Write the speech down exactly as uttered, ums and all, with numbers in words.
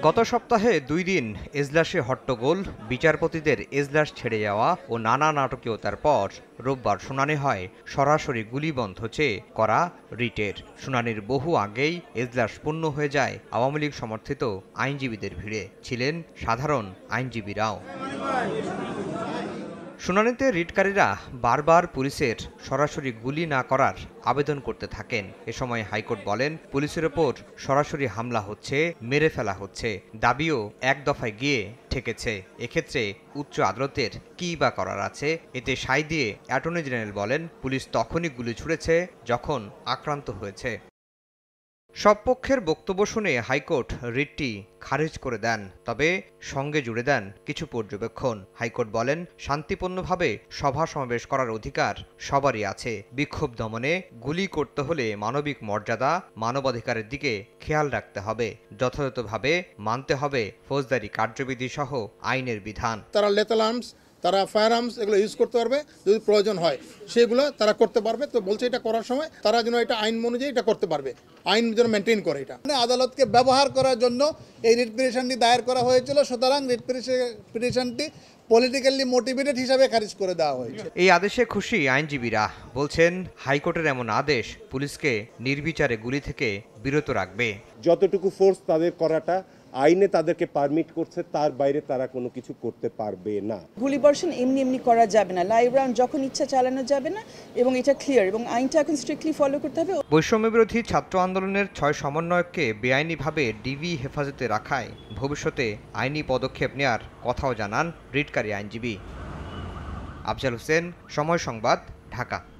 গত সপ্তাহে দুই দিন এজলাসে হট্টগোল, বিচারপতিদের এজলাস ছেড়ে যাওয়া ও নানা নাটকীয়তার পর রোববার শুনানি হয় সরাসরি গুলিবন্ধ চেয়ে করা রিটের। শুনানির বহু আগেই এজলাস পূর্ণ হয়ে যায় আওয়ামী লীগ সমর্থিত আইনজীবীদের ভিড়ে, ছিলেন সাধারণ আইনজীবীরাও। শুনানিতে রিটকারীরা বারবার পুলিশের সরাসরি গুলি না করার আবেদন করতে থাকেন। এ সময় হাইকোর্ট বলেন, পুলিশের ওপর সরাসরি হামলা হচ্ছে, মেরে ফেলা হচ্ছে, দাবিও এক দফায় গিয়ে ঠেকেছে। এক্ষেত্রে উচ্চ আদালতের কী বা করার আছে? এতে সায় দিয়ে অ্যাটর্নি জেনারেল বলেন, পুলিশ তখনই গুলি ছুড়েছে যখন আক্রান্ত হয়েছে। সব পক্ষের বক্তব্য শুনে হাইকোর্ট রিটটি খারিজ করে দেন, তবে সঙ্গে জুড়ে দেন কিছু পর্যবেক্ষণ। হাইকোর্ট বলেন, শান্তিপূর্ণভাবে সভা সমাবেশ করার অধিকার সবারই আছে। বিক্ষোভ দমনে গুলি করতে হলে মানবিক মর্যাদা, মানবাধিকারের দিকে খেয়াল রাখতে হবে। যথাযথভাবে মানতে হবে ফৌজদারি কার্যবিধি সহ আইনের বিধান। তারা লেথাল আর্মস, তারা ফায়ার আর্মস এগুলো ইউজ করতে পারবে, যদি প্রয়োজন হয় সেগুলো তারা করতে পারবে। তো বলছে এটা করার সময় তারা যেন এটা আইন অনুযায়ী এটা করতে পারবে, আইন যেন মেনটেন করে। এটা আদালতকে ব্যবহার করার জন্য এই রিট পিটিশনটি দায়ের করা হয়েছিল, সুতরাং রিট পিটিশনটি পলিটিক্যালি মোটিভেটেড হিসাবে খারিজ করে দেওয়া হয়েছে। এই আদেশে খুশি আইনজীবীরা, বলছেন হাইকোর্টের এমন আদেশ পুলিশকে নির্বিচারে গুলি থেকে বিরত রাখবে। যতটুকু ফোর্স তাদের করাটা আইনে তাদেরকে পারমিট করছে, তার বাইরে তারা কোনো কিছু করতে পারবে না। গুলিবর্ষণ এমনি এমনি করা যাবে না, লাইভ রাউন্ড যখন ইচ্ছা চালানো যাবে না, এবং এটা ক্লিয়ার, এবং আইনটা এখন স্ট্রিক্টলি ফলো করতে হবে। বৈষম্য বিরোধী ছাত্র আন্দোলনের ছয় সমন্বয়ককে বেআইনিভাবে ডিবি হেফাজতে রাখায় ভবিষ্যতে আইনি পদক্ষেপ নেয়ার কথাও জানান রিটকারী আইনজীবী। আফজাল হোসেন, সময় সংবাদ, ঢাকা।